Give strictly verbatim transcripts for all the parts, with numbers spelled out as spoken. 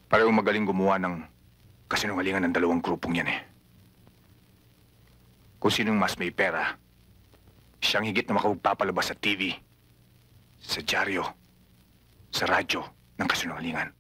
Parehong magaling gumawa ng kasinungalingan ng dalawang grupong yan eh. Kung sinong mas may pera, siyang higit na makapagpapalabas sa T V, sa dyaryo, sa radyo ng kasinungalingan.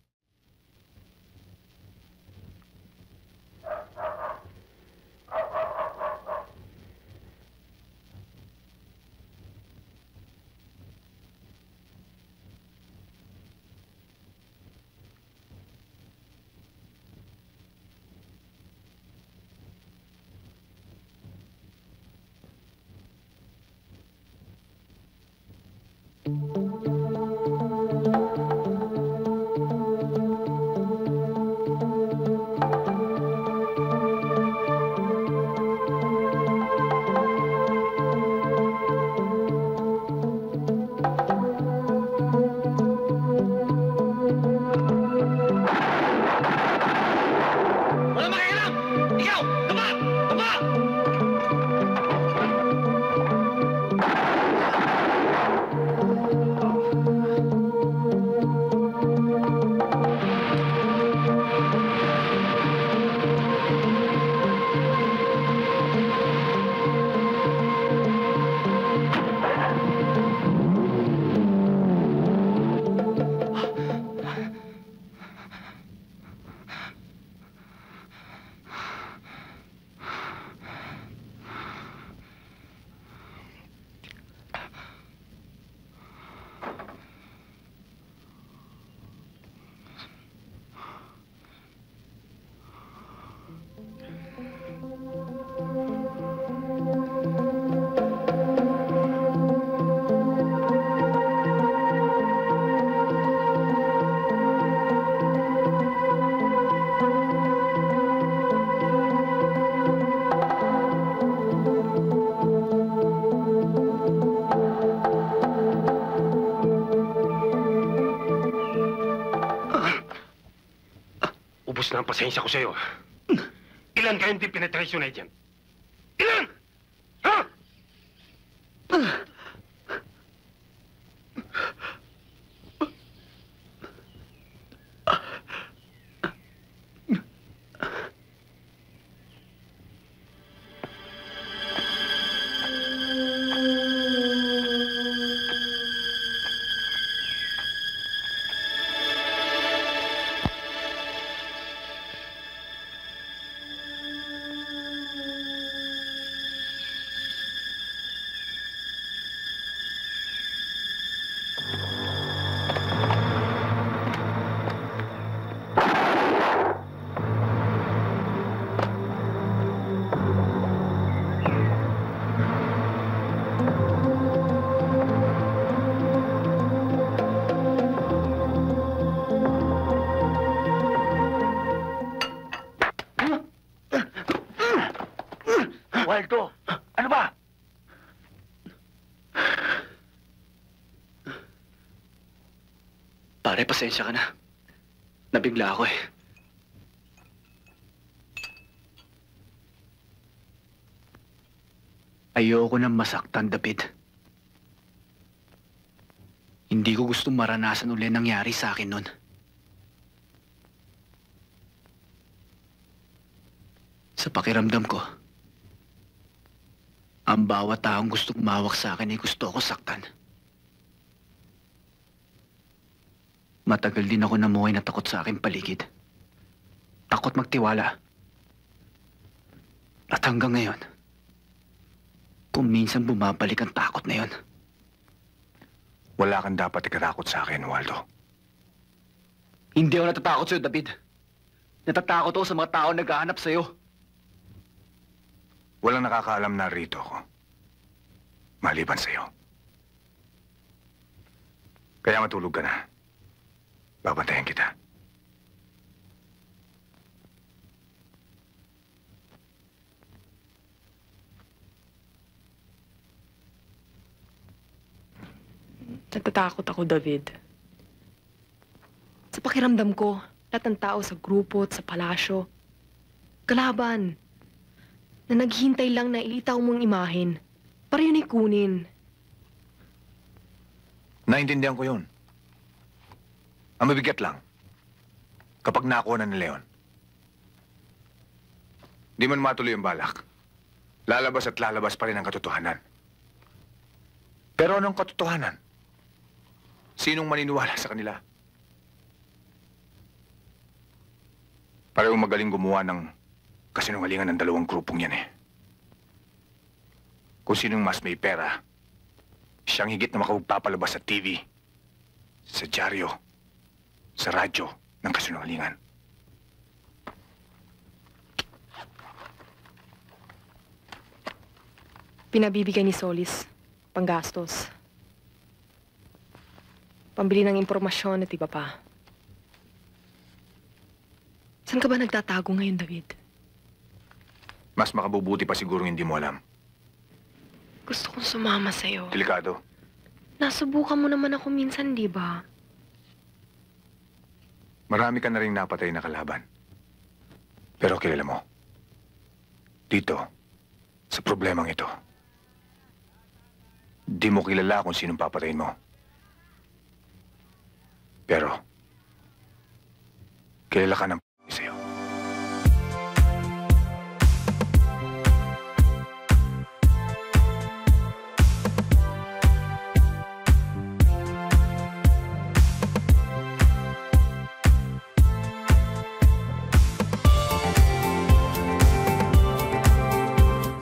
Ubus na ang pasensya ko sa'yo. Ilan kayong di penetration agent? Ilan? Ha? Waldo, ano ba? Pare, pasensya ka na. Nabigla ako eh. Ayoko nang masaktan, David. Hindi ko gustong maranasan ulit nangyari sa akin nun. Sa pakiramdam ko, ang bawat taong gustong umawak sa akin ay gusto ko saktan. Matagal din ako namuhay na takot sa aking paligid. Takot magtiwala. At hanggang ngayon, kung minsan bumabalik ang takot na yon. Wala kang dapat ikatakot sa akin, Waldo. Hindi ako natatakot sa'yo, David. Natatakot ako sa mga tao naghahanap sa'yo. Walang nakakaalam na rito ako. Maliban sa'yo. Kaya matulog ka na. Babantayan kita. Natatakot ako, David. Sa pakiramdam ko, lahat ng tao sa grupo at sa palasyo, kalaban, na naghihintay lang na ilitaw mong imahen para yun ay kunin. Naintindihan ko yun. Ang mabigat lang, kapag nakuha na ni Leon, di man matuloy ang balak, lalabas at lalabas pa rin ang katotohanan. Pero anong katotohanan? Sinong maniniwala sa kanila? Parehong magaling gumawa ng kasinungalingan ng dalawang grupong yan eh. Kung sinong mas may pera, siyang higit na makapagpapalabas sa T V, sa dyaryo, sa radyo ng kasinungalingan. Pinabibigay ni Solis, panggastos. Pambili ng impormasyon at iba pa. Saan ka ba nagtatago ngayon, David? Mas makabubuti pa siguro hindi mo alam. Gusto kong sumama sa'yo. Delikado. Nasubukan mo naman ako minsan, di ba? Marami ka na rin napatay na kalaban. Pero kilala mo, dito, sa problemang ito, di mo kilala kung sinong papatayin mo. Pero, kilala ka ng